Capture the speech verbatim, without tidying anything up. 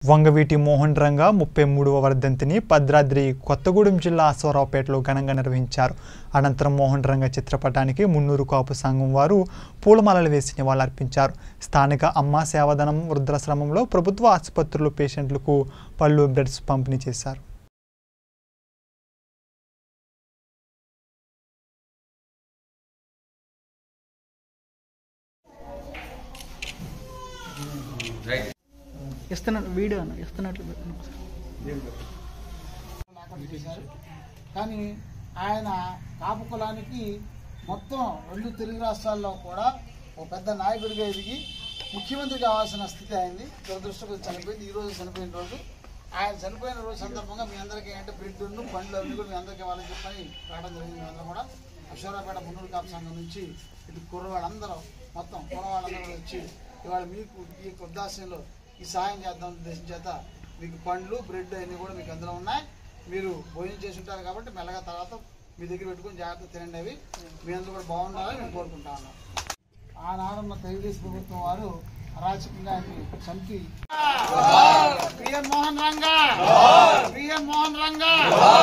వంగవీటి మోహన్ రంగా ముప్పై మూడవ వర్ధంతిని భద్రాద్రి కొత్తగూడెం జిల్లా అశ్వారావుపేటలో ఘనంగా నిర్వహించారు. అనంతరం మోహన్ రంగా చిత్రపటానికి మున్నూరు కాపు సంఘం వారు పూలమాలలు వేసి నివాళులర్పించారు. స్థానిక అమ్మ సేవాదనం వృద్ధాశ్రమంలో ప్రభుత్వ ఆసుపత్రులు పేషెంట్లకు పళ్ళు బ్రెడ్స్ పంపిణీ చేశారు. ఇస్తున్నట్టు వీడియో ఇస్తున్నట్లు కానీ ఆయన కాపు కులానికి మొత్తం రెండు తెలుగు రాష్ట్రాల్లో కూడా ఒక పెద్ద నాయకుడిగా ఎదిగి ముఖ్యమంత్రి కావాల్సిన స్థితి అయింది. దురదృష్టం చనిపోయింది. ఈ రోజు చనిపోయిన రోజు ఆయన చనిపోయిన రోజు సందర్భంగా మీ అందరికీ ఏంటంటే బ్రెడ్ పండ్లు అవి కూడా మీ అందరికీ వాళ్ళని చెప్పని రావడం జరిగింది. మీ అందరూ కూడా అశ్వారావుపేట మున్నూరు కాపు సంఘం నుంచి ఇటు కుర్రవాళ్ళందరూ మొత్తం కుర్రవాళ్ళందరూ వచ్చి ఇవాళ మీకు ఈ వృద్ధాశ్రమంలో ఈ సహాయం చేద్దాం ఉద్దేశం చేత మీకు పండ్లు బ్రెడ్ అన్నీ కూడా మీకు అందులో ఉన్నాయి. మీరు భోజనం చేసి ఉంటారు కాబట్టి మెల్లగా తర్వాత మీ దగ్గర పెట్టుకుని జాగ్రత్త తినండి. అవి మీ అందరూ కూడా బాగుండాలని మేము కోరుకుంటా ఉన్నాం. ఆనాడున్న తెలుగుదేశం ప్రభుత్వం వారు అరాచకంగా చంపి పిఎన్ మోహన్ రంగా పిఎన్ మోహన్ రంగా